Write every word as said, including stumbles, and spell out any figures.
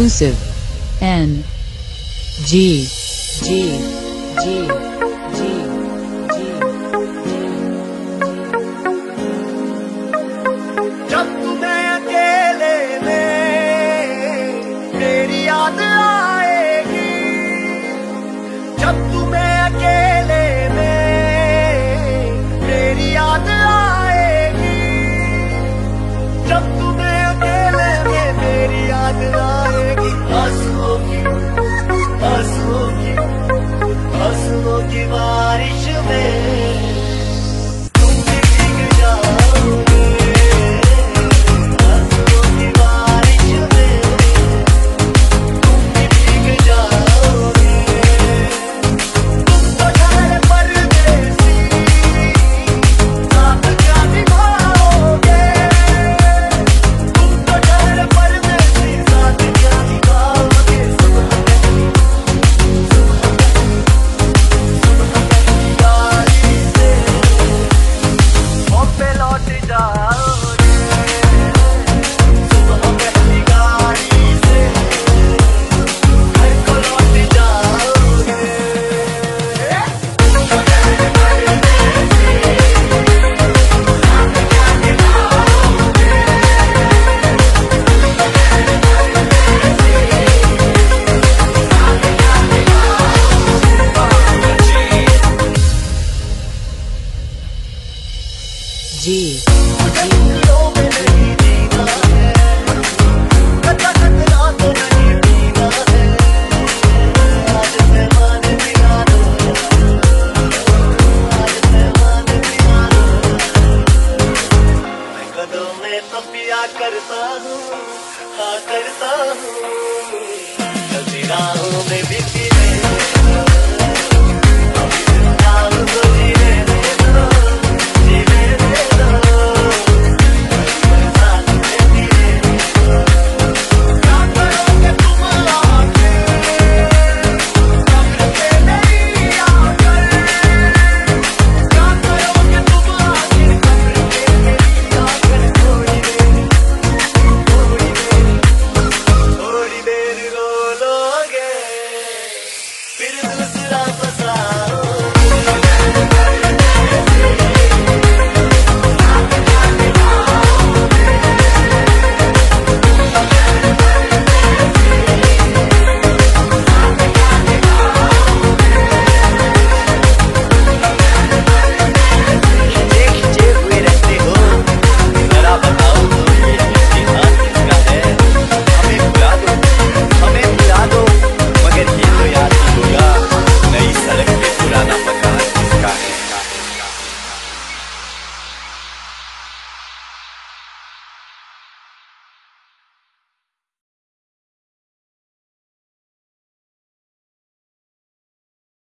exclusive. N G G G G जब तुम्हें अकेले में मेरी याद आएगी, जब तुम्हें अकेले में मेरी याद आएगी, जब तुम्हें अकेले में मेरी याद आएगी। आंसुओं की आंसुओं की आंसुओं की बारिश में तुम भी भीग जाओगे, आंसुओं की बारिश में तुम भी भीग जाओगे। तुम तो ठहरे परदेसी, साथ क्या निभाओगे, तुम तो ठहरे परदेसी, साथ क्या निभाओगे। सुबह पहली सुबह पहली सुबह पहली गाड़ी से पे लौट जाओगे, सुबह पहली गाड़ी से घर को लौट जाओगे। तुम तो ठहरे परदेसी, साथ क्या निभाओगे, तुम तो ठहरे परदेसी, साथ क्या निभाओगे। G मुझे उंगलियों में नहीं